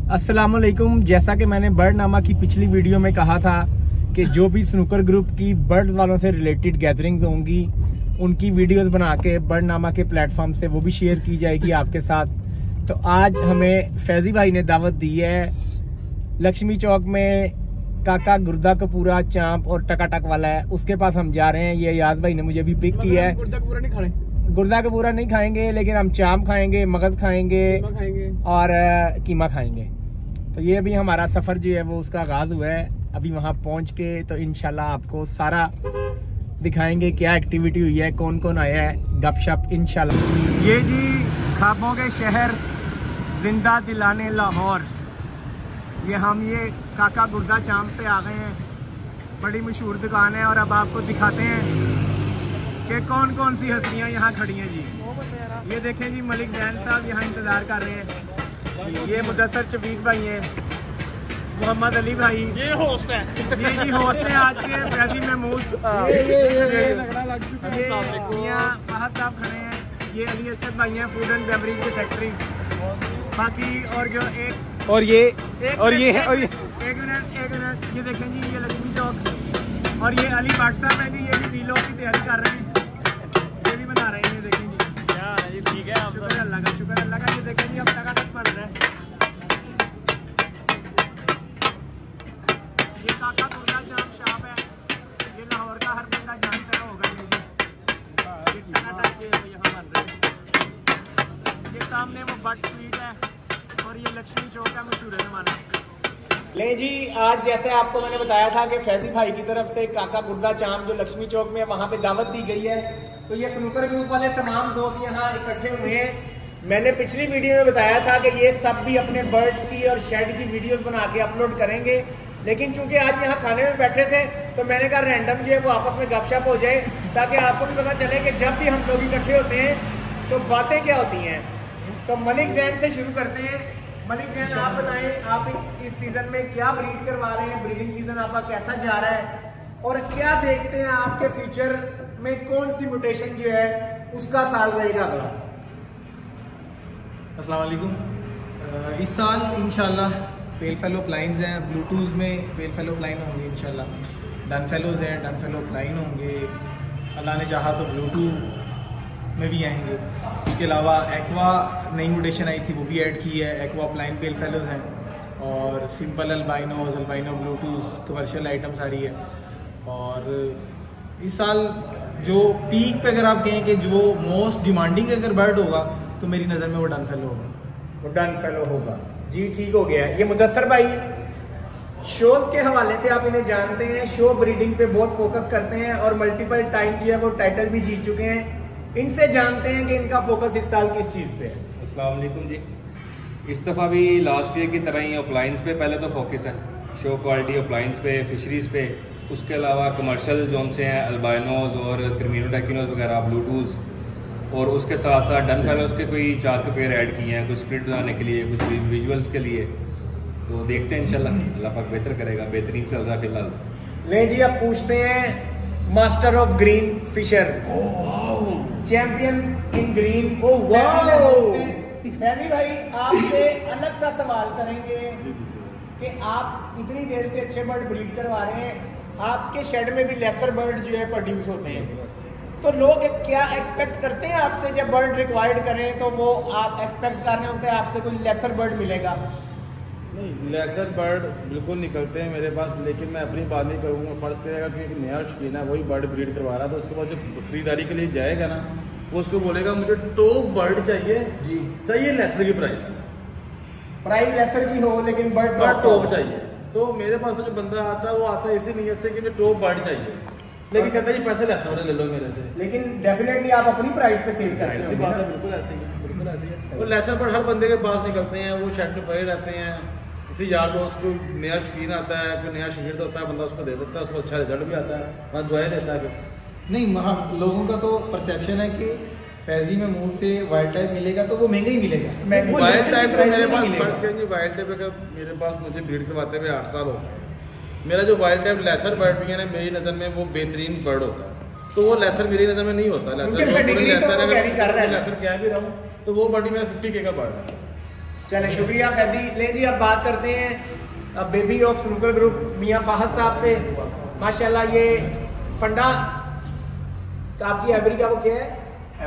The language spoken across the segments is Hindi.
अस्सलामुअलैकुम। जैसा कि मैंने बर्डनामा की पिछली वीडियो में कहा था कि जो भी स्नूकर ग्रुप की बर्ड वालों से रिलेटेड गैदरिंग्स होंगी उनकी वीडियोस बना के बर्डनामा के प्लेटफॉर्म से वो भी शेयर की जाएगी आपके साथ। तो आज हमें फैजी भाई ने दावत दी है लक्ष्मी चौक में, काका गुर्दा कपूरा चांप और टकाटक वाला है, उसके पास हम जा रहे हैं। ये याद भाई ने मुझे भी पिक किया है। गुर्दा कपूरा नहीं खाएंगे, लेकिन हम चांप खाएंगे, मगज खाएंगे और कीमा खाएंगे। तो ये भी हमारा सफर जो है वो उसका आगाज हुआ है। अभी वहां पहुंच के तो इंशाल्लाह आपको सारा दिखाएंगे क्या एक्टिविटी हुई है, कौन कौन आया है, गपशप इंशाल्लाह। ये जी ख्वाबों के शहर जिंदा दिलाने लाहौर, ये काका गुर्दा चांप पे आ गए हैं। बड़ी मशहूर दुकान है और अब आपको दिखाते हैं कि कौन कौन सी हस्तियां यहाँ खड़ी हैं जी। ये देखें जी, मलिक जैन साहब यहाँ इंतजार कर रहे हैं। ये मुदस्सर शफीक भाई हैं, मोहम्मद अली भाई ये होस्ट है, ये जी होस्ट है आज के फैजी महमूद। यहाँ फहद साहब खड़े हैं, ये अली अरशद भाई हैं, फूड एंड बेवरेज के सेक्रेटरी। बाकी और जो एक मिनट ये देखें जी, ये लक्ष्मी चौक और ये अली भट्ट साहब हैं जी, ये भी वीलॉग की तैयारी कर रहे हैं, ये भी बना रहे हैं। ये देखें जी, क्या है जी, ठीक है, शुक्र अल्लाह का। ये देखें जी, अब टकाटक बन रहा है। ये काका गुर्दा चांप शॉप है, ये लाहौर का हर बंदा जानता होगा। ये जी टकाटक के यहाँ बन रहे हैं। ये सामने वो बट स्वीट है और ये लक्ष्मी चौक का मशहूर जमाना। ले जी, आज जैसे आपको मैंने बताया था कि फैजी भाई की तरफ से काका गुर्दा चांप जो लक्ष्मी चौक में वहाँ पे दावत दी गई है। तो ये स्नूकर ग्रुप वाले तमाम दोस्त यहाँ इकट्ठे हुए हैं। मैंने पिछली वीडियो में बताया था कि ये सब भी अपने बर्ड्स की और शेड की वीडियोस बना के अपलोड करेंगे, लेकिन चूंकि आज यहाँ खाने में बैठे थे तो मैंने कहा रैंडम जो है वो आपस में गपशप हो जाए, ताकि आपको भी पता चले कि जब भी हम लोग इकट्ठे होते हैं तो बातें क्या होती हैं। तो मलिक जैन से शुरू करते हैं। मलिक जैन, आप बताएं, आप इस सीजन में क्या ब्रीड करवा रहे हैं, ब्रीडिंग सीजन आपका कैसा जा रहा है और क्या देखते हैं आपके फ्यूचर में, कौन सी म्यूटेशन जो है उसका साल रहेगा अगला? अस्सलाम वालेकुम। इस साल इंशाल्लाह पेल फेलो प्लाइंस हैं, ब्लूटूथ में पेल फेलो प्लाइन होंगे इंशाल्लाह, डन फेलोज हैं, डन फेलो प्लाइन होंगे, अल्लाह ने चाहा तो ब्लूटूथ में भी आएंगे। उसके अलावा एक्वा नई म्यूटेशन आई थी, वो भी ऐड की है। एक्वा प्लाइन पेल फेलोज हैं और सिंपल अल्बाइनो ब्लूटूथ कमर्शियल आइटम सारी है। और इस साल जो पीक पे अगर आप कहें कि जो मोस्ट डिमांडिंग अगर बर्ड होगा तो मेरी नज़र में वो डन फेलो होगा। वो डन फेलो होगा जी, ठीक हो गया। ये मुदस्सर भाई, शोज के हवाले से आप इन्हें जानते हैं, शो ब्रीडिंग पे बहुत फोकस करते हैं और मल्टीपल टाइम जो है वो टाइटल भी जीत चुके हैं। इनसे जानते हैं कि इनका फोकस इस साल किस चीज़ पे है। अस्सलाम वालेकुम जी। इस दफ़ा भी लास्ट ईयर की तरह ही अप्लाइंस पे पहले तो फोकस है, शो क्वालिटी अप्लाइंस पे, फिशरीज़ पे। उसके अलावा कमर्शियल जोन से हैं अल्बाइनोज और क्रिमिनोडेकिनोज वगैरह, ब्लूटूथ, और उसके साथ साथ डन फेलोज के कोई 4 के पेयर ऐड किए हैं, कुछ स्प्लिट बनाने के लिए, कुछ विजुअल्स के लिए। तो देखते हैं इंशाल्लाह, अल्लाह पाक बेहतर करेगा। बेहतरीन चल रहा है फिलहाल। ले जी, अब पूछते हैं master of green Fischer, champion in green. Faizi भाई, आपसे अलग सा सवाल करेंगे कि आप इतनी देर से अच्छे बर्ड ब्रीड करवा रहे हैं, आपके शेड में भी लेसर बर्ड जो है प्रोड्यूस होते हैं, तो लोग क्या एक्सपेक्ट करते हैं आपसे? जब बर्ड रिक्वायर्ड करें तो वो आप एक्सपेक्ट कर रहे होते हैं आपसे कोई लेसर बर्ड मिलेगा? नहीं, लेसर बर्ड बिल्कुल निकलते हैं मेरे पास, लेकिन मैं अपनी बात नहीं करूँगा। फर्ज करेगा कि एक नया शौकीन है, वही बर्ड ब्रीड करवा रहा, तो उसके बाद जो खरीदारी के लिए जाएगा ना, वो उसको बोलेगा मुझे टॉप बर्ड चाहिए जी, चाहिए लेसर की प्राइस लेसर की हो, लेकिन बर्ड टॉप चाहिए। तो मेरे पास तो जो बंदा आता है वो आता है इसी नीयत से कि मुझे टॉप बर्ड चाहिए, लेकिन कहता है जी पैसे लेसर वाले ले लो मेरे से। लेकिन डेफिनेटली आप अपनी प्राइस पे सेल करते हैं। बात है, बिल्कुल ऐसी है, बिल्कुल ऐसी है। और लेसर बर्ड हर बंदे के पास निकलते हैं, वो शेड में पड़े रहते हैं। किसी यार दोस्त को नया शौकीन आता है, कोई नया शरीर होता है, बंदा उसको दे देता है, उसको अच्छा रिजल्ट भी आता है, वहाँ दुआएं देता है। नहीं, वहाँ लोगों का तो परसेप्शन है कि फैजी में मुंह से वाइल्ड टाइप मिलेगा तो वो महंगा ही मिलेगा। वाइल्ड टाइप तो मेरे पास फर्ज करेंगे, वाइल्ड टाइप अगर मेरे पास मुझे ब्रीड करवाते हुए 8 साल हो गए। मेरा जो वाइल्ड टाइप लेसर बर्ड भी है ना, मेरी नज़र में वो बेहतरीन बर्ड होता है, तो वो लेसर मेरी नज़र में नहीं होता। लेसर लेसर क्या भी रहा हूँ तो वो बर्ड मेरा 50K का बर्ड है। चले शुक्रिया फैदी। ले जी अब बात करते हैं अब बेबी ऑफ स्नूकर ग्रुप मियां फाहद साहब से। माशाल्लाह ये फंडा आपकी एवरी का वो क्या है?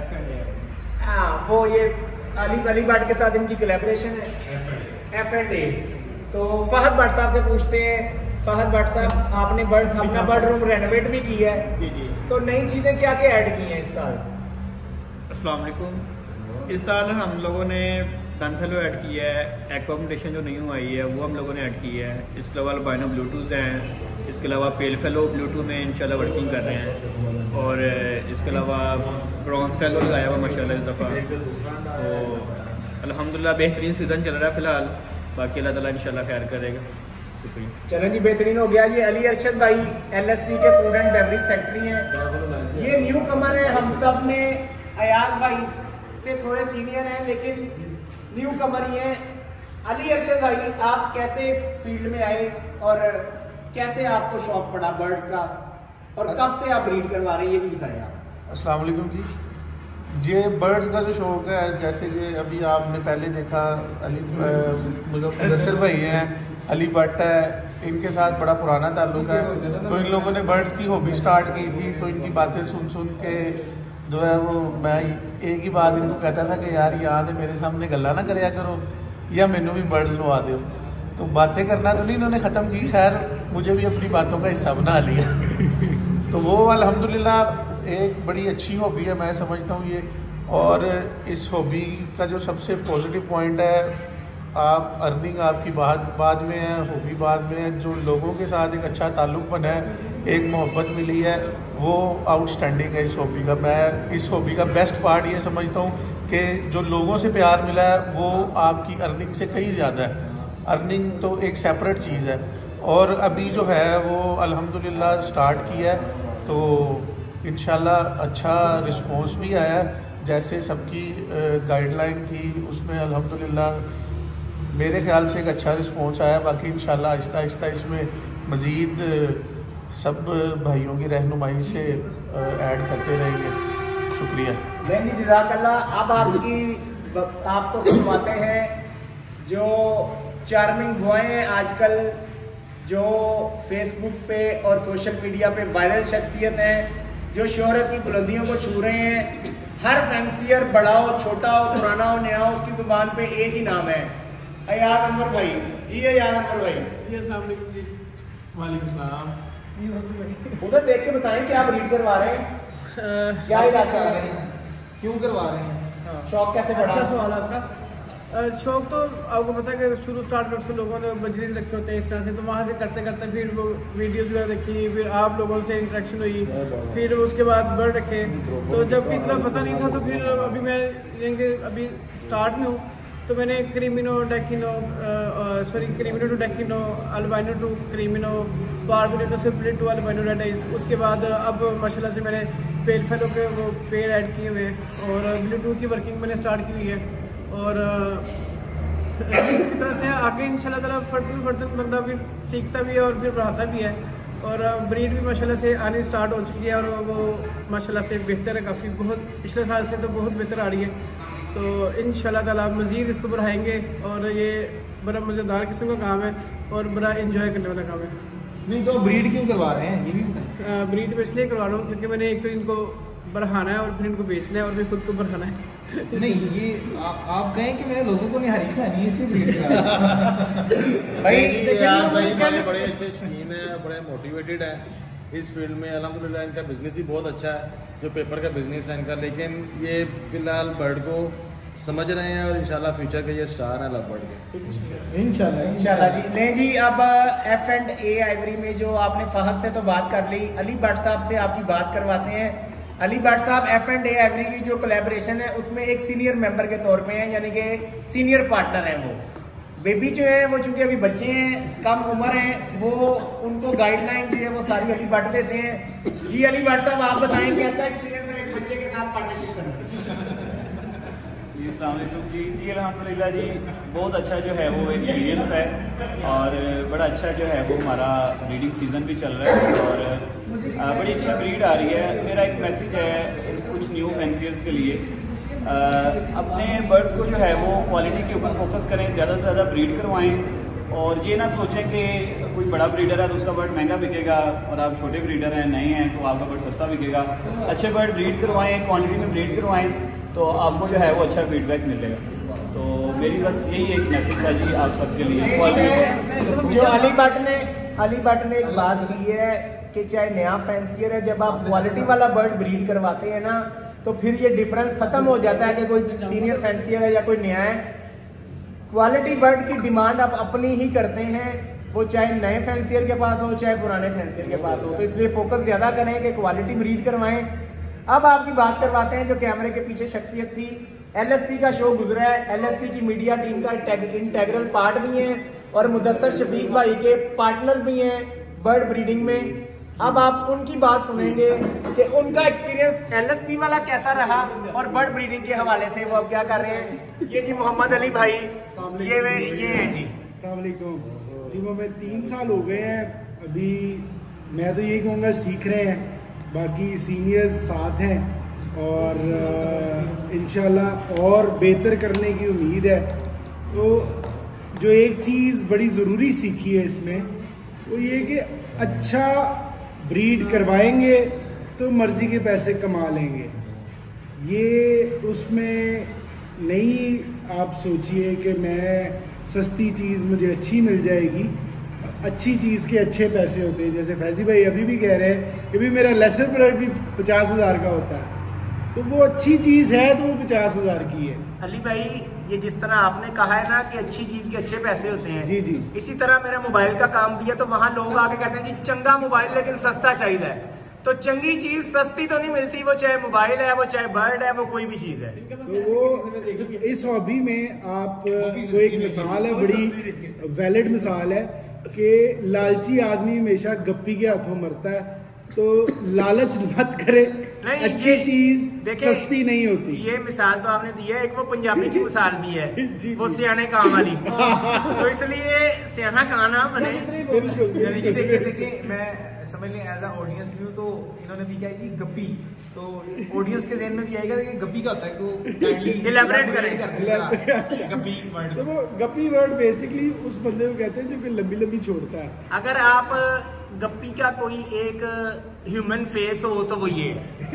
हाँ वो ये अली भट्ट के साथ इनकी कोलैबोरेशन है F&A। तो फहद भट्ट साहब से पूछते हैं, फहद भट्ट साहब आपने अपना बर्ड रूम रेनोवेट भी किया है जी। तो नई चीज़ें क्या क्या ऐड की हैं इस साल? अस्सलाम वालेकुम। इस साल हम लोगों ने डनफेलो ऐड किया है, एकोमोडेशन जो न्यू आई है वो हम लोगों ने ऐड की है। इसके अलावा अल्बाइनो ब्लूटूथ हैं, इसके अलावा पेल फेलो ब्लूटूथ में इंशाल्लाह वर्किंग कर रहे हैं और इसके अलावा ब्रॉन्ज फेलो लगाया हुआ माशाल्लाह इस दफ़ा। तो अल्हम्दुलिल्लाह बेहतरीन सीज़न चल रहा है फ़िलहाल, बाकी अल्लाह ताला इंशाल्लाह खैर करेगा। शुक्रिया। चलो जी बेहतरीन हो गया। ये अली अरशद भाई LSP के फूड एंड बेवरेज सेक्रेटरी हैं। ये न्यू कमर है, हम सब में अयाज भाई से थोड़े सीनियर हैं लेकिन न्यू कमर ही हैं। अली अरशद भाई आप कैसे इस फील्ड में आए और कैसे आपको शौक पड़ा बर्ड्स का और कब से आप ब्रीड करवा रहे हैं ये भी बताएं आप। अस्सलाम वालेकुम जी। ये बर्ड्स का जो शौक है, जैसे ये अभी आपने पहले देखा अली मुदस्सिर भाई हैं, अली भट्ट है, इनके साथ बड़ा पुराना ताल्लुक है। तो इन लोगों ने बर्ड्स की हॉबी स्टार्ट की थी, तो इनकी बातें सुन के जो है वो मैं एक ही बात इनको कहता था कि यार यहाँ से मेरे सामने गल्ला ना करया करो या मैनू भी बर्ड्स लवा दो। तो बातें करना तो नहीं इन्होंने ख़त्म की, खैर मुझे भी अपनी बातों का हिस्सा बना लिया। तो वो अल्हम्दुलिल्लाह एक बड़ी अच्छी हॉबी है मैं समझता हूँ ये। और इस हॉबी का जो सबसे पॉजिटिव पॉइंट है, आप अर्निंग आपकी बाद में है, हॉबी बाद में है, जो लोगों के साथ एक अच्छा ताल्लुक़ बना है, एक मोहब्बत मिली है, वो आउटस्टैंडिंग है इस हॉबी का। मैं इस हॉबी का बेस्ट पार्ट ये समझता हूँ कि जो लोगों से प्यार मिला है वो आपकी अर्निंग से कहीं ज़्यादा है। अर्निंग तो एक सेपरेट चीज़ है और अभी जो है वो अल्हम्दुलिल्लाह स्टार्ट किया है, तो इंशाल्लाह अच्छा रिस्पॉन्स भी आया है। जैसे सबकी गाइडलाइन थी उसमें अल्हम्दुलिल्लाह मेरे ख्याल से एक अच्छा रिस्पॉन्स आया। बाकी इंशाल्लाह आहिस्ता आहिस्ता इसमें मज़ीद सब भाइयों की रहनुमाई से ऐड करते रहेंगे। शुक्रिया। नहीं जज़ाकल्लाह। अब आपको सुनवाते हैं जो चार्मिंग बॉय हैं आजकल, जो फेसबुक पे और सोशल मीडिया पे वायरल शख्सियत हैं, जो शोहरत की बुलंदियों को छू रहे हैं। हर फैंसियर बड़ा हो, छोटा हो, पुराना हो, नया हो, उसकी जुबान पे एक ही नाम है, अयाज अनवर भाई। जी अयाज अनवर भाई। जी अस्सलाम वालेकुम जी। वालेकुम सलाम। उधर देख के बताएं क्या ब्रीड करवा रहे हैं, क्या इरादा कर रहे हैं, क्यों करवा रहे हैं? शौक कैसे बढ़ा? अच्छा सवाल आपका। शौक तो आपको पता है कि शुरू स्टार्ट में लोगों ने बजरीज रखे होते हैं इस तरह से, तो वहाँ से करते करते फिर वो वीडियोस वगैरह देखी, फिर आप लोगों से इंटरेक्शन हुई, फिर उसके बाद बर्ड रखे। तो जब इतना पता नहीं था तो फिर अभी मैं अभी स्टार्ट में हूँ, तो मैंने क्रीमिनो टू डेकिनो, अल्बाइनो टू क्रीमिनो, पार्बिनो से split to albino red eyes. उसके बाद अब माशाल्लाह से मैंने पेल फेलो के वो पेड़ ऐड किए हुए और ब्लूटूथ की वर्किंग मैंने स्टार्ट की हुई है। और इसी तरह से आगे इंशाल्लाह ताला फर्दर बंदा फिर सीखता भी है और फिर बढ़ाता भी है। और ब्रीड भी माशाल्लाह से आनी स्टार्ट हो चुकी है और वो माशाल्लाह से बेहतर है काफ़ी, बहुत पिछले साल से तो बहुत बेहतर आ रही है। तो इंशाल्लाह ताला मज़ीद इसको बढ़ाएंगे और ये बड़ा मज़ेदार किस्म का काम है और बड़ा एंजॉय करने वाला काम है। नहीं तो ब्रीड क्यों करवा रहे हैं ये भी बताएं। ब्रीड में इसलिए करवा रहा हूँ क्योंकि मैंने एक तो इनको बढ़ाना है और फिर इनको बेचना है और फिर खुद को बढ़ाना है। नहीं ये आप कहें कि मैंने लोगों को निहारी खानी है इसलिए ब्रीड करा भाई हमारे बड़े अच्छे शौकीन है, बड़े मोटिवेटेड है इस फील्ड में। अल्हम्दुलिल्लाह इनका बिजनेस ही बहुत अच्छा है, जो पेपर का बिजनेस है इनका, लेकिन ये फिलहाल बर्ड को समझ रहे हैं और इंशाल्लाह फ्यूचर के ये स्टार है लव बर्ड के इंशाल्लाह जी। नहीं जी अब F&A आइवरी में जो आपने फहद से तो बात कर ली, अली भट्ट साहब से आपकी बात करवाते हैं। अली भट्ट साहब F&A आइवरी की जो कोलैबोरेशन है उसमें एक सीनियर मेंबर के तौर पे हैं, यानी कि सीनियर पार्टनर हैं वो। बेबी जो है वो चूंकि अभी बच्चे हैं, कम उम्र हैं, वो उनको गाइडलाइन जो है वो सारी अली भट्ट देते हैं। जी अली भट्ट साहब आप बताएं कैसा एक्सपीरियंस है एक बच्चे के साथ पार्टनरशिप करने का? जी अस्सलाम वालेकुम जी। जी अल्हम्दुलिल्लाह जी बहुत अच्छा जो है वो एक्सपीरियंस है और बड़ा अच्छा जो है वो हमारा ब्रीडिंग सीज़न भी चल रहा है और बड़ी अच्छी ब्रीड आ रही है। मेरा एक मैसेज है कुछ न्यू फैंसियर्स के लिए अपने बर्ड्स को जो है वो क्वालिटी के ऊपर फोकस करें, ज़्यादा से ज़्यादा ब्रीड करवाएं और ये ना सोचें कि कोई बड़ा ब्रीडर है तो उसका बर्ड महंगा बिकेगा और आप छोटे ब्रीडर हैं, नए हैं, तो आपका बर्ड सस्ता बिकेगा। अच्छे बर्ड ब्रीड करवाएं, क्वांटिटी में ब्रीड करवाएं तो आपको जो है वो अच्छा फीडबैक मिलेगा। तो मेरी बस यही एक मैसेज था जी आप सबके लिए। जो अली भट्ट ने एक बात की है कि चाहे नया फैंसियर है, जब आप क्वालिटी वाला बर्ड ब्रीड करवाते हैं ना तो फिर ये डिफरेंस खत्म हो जाता है कि कोई सीनियर फैंसियर है या कोई नया है। क्वालिटी बर्ड की डिमांड आप अपनी ही करते हैं, वो चाहे नए फैंसियर के पास हो चाहे पुराने फैंसियर के पास हो, तो इसलिए फोकस ज्यादा करें कि क्वालिटी ब्रीड करवाएं। अब आपकी बात करवाते हैं जो कैमरे के पीछे शख्सियत थी। LSP का शो गुजरा है, LSP की मीडिया टीम का इंटेग्रल पार्ट भी है और मुदस्सर शफीक भाई के पार्टनर भी हैं बर्ड ब्रीडिंग में। अब आप उनकी बात सुनेंगे कि उनका एक्सपीरियंस LSP वाला कैसा रहा और बर्ड ब्रीडिंग के हवाले से वो अब क्या कर रहे हैं। ये जी मोहम्मद अली भाई, ये हैं जी। टीमों में 3 साल हो गए हैं, अभी मैं तो यही कहूँगा सीख रहे हैं, बाकी सीनियर्स साथ हैं और इंशाल्लाह और बेहतर करने की उम्मीद है। तो जो एक चीज़ बड़ी ज़रूरी सीखी है इसमें वो ये कि अच्छा ब्रीड करवाएंगे तो मर्ज़ी के पैसे कमा लेंगे। ये उसमें नहीं आप सोचिए कि मैं सस्ती चीज़ मुझे अच्छी मिल जाएगी। अच्छी चीज़ के अच्छे पैसे होते हैं, जैसे फैजी भाई अभी भी कह रहे हैं कि भी मेरा लेसर ब्रेड भी 50,000 का होता है, तो वो अच्छी चीज़ है तो वो 50,000 की है। अली भाई ये जिस तरह आपने कहा है ना कि अच्छी चीज़ के अच्छे पैसे होते हैं, जी जी, इसी तरह मेरा मोबाइल का काम भी है, तो वहाँ लोग आके कहते हैं जी चंगा मोबाइल लेकिन सस्ता चाहिए। तो चंगी चीज सस्ती तो नहीं मिलती, वो चाहे मोबाइल है, वो चाहे बर्ड है, वो कोई भी चीज है। तो वो इस हॉबी में आप वो एक मिसाल है, बड़ी वैलिड मिसाल है कि लालची आदमी हमेशा गप्पी के हाथों मरता है। तो लालच मत करे, अच्छी चीज सस्ती नहीं होती। ये मिसाल तो आपने दी है, एक वो पंजाबी की मिसाल भी है जी, वो सियाने काम वाली। तो इसलिए सियाना खाना बने। देखिए मैं समझ लें एज अ ऑडियंस व्यू, तो इन्होंने भी क्या है जी गप्पी, तो ऑडियंस के ज़हन में भी आएगा कि गप्पी का होता है, को इलैबोरेट करें। गप्पी वर्ड, तो वो गप्पी वर्ड बेसिकली उस बंदे को कहते हैं जो कि लंबी लंबी छोड़ता है। अगर आप गप्पी का कोई एक ह्यूमन फेस हो तो वो ये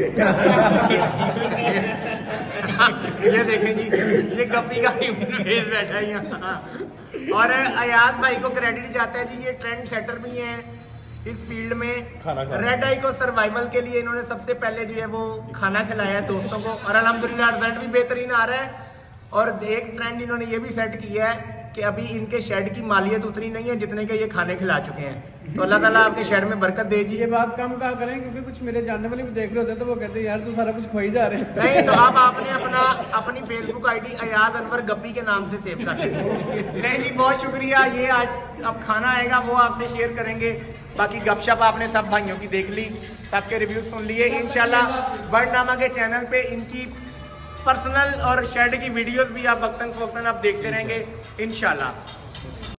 ये देखें जी, ये गप्पी का ह्यूमन फेस बैठा है यहाँ। और अयाज भाई को क्रेडिट जाता है जी, ये ट्रेंड सेटर भी हैं इस फील्ड में। रेड आई को सर्वाइवल के लिए इन्होंने सबसे पहले जो है वो खाना खिलाया है दोस्तों को, और अल्हम्दुलिल्लाह रिजल्ट भी बेहतरीन आ रहा है। और एक ट्रेंड इन्होंने ये भी सेट किया है कि अभी इनके शेड की मालियत उतनी नहीं है जितने के ये खाने खिला चुके हैं। तो अल्लाह ताला आपके शेड में बरकत दे जी। ये बात कम कहा करें क्योंकि कुछ मेरे जानने वाले भी देख रहे होते हैं तो वो कहते हैं यार तू सारा कुछ खोई जा रहे हैं। नहीं, तो अब आपने अपनी Facebook ID Ayaz Anwar Guppy के नाम से सेव कर ली। नहीं जी, बहुत शुक्रिया। ये आज अब खाना आएगा वो आपसे शेयर करेंगे। बाकी गपशप आपने सब भाइयों की देख ली, सबके रिव्यू सुन लिए। इंशाल्लाह बर्डनामा के चैनल पे इनकी पर्सनल और शेड की वीडियोस भी आप वक्तन फवक्तन आप देखते रहेंगे इंशाल्लाह।